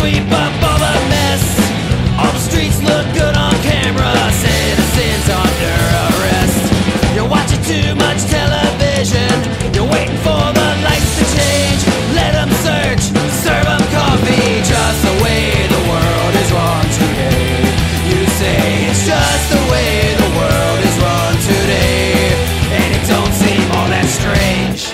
sweep up all the mess. All the streets look good on camera, citizens under arrest. You're watching too much television, you're waiting for the lights to change. Let them search, serve them coffee, just the way the world is run today. You say it's just the way the world is run today, and it don't seem all that strange.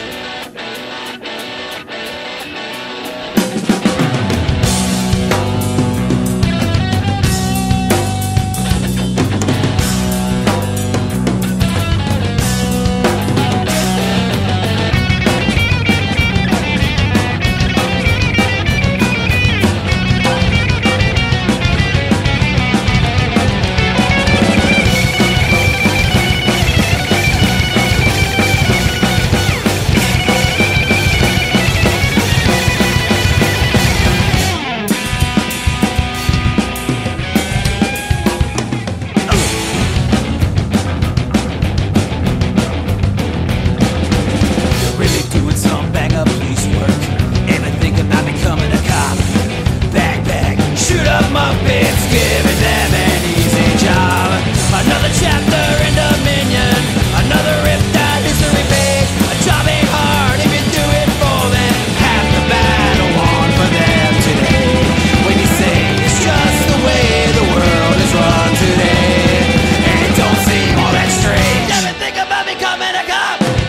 Muppets giving them an easy job. Another chapter in Dominion, another ripped out history page. A job ain't hard if you do it for them. Half the battle won for them today. When you say it's just the way the world is run today, and it don't seem all that strange. Never think about becoming a cop.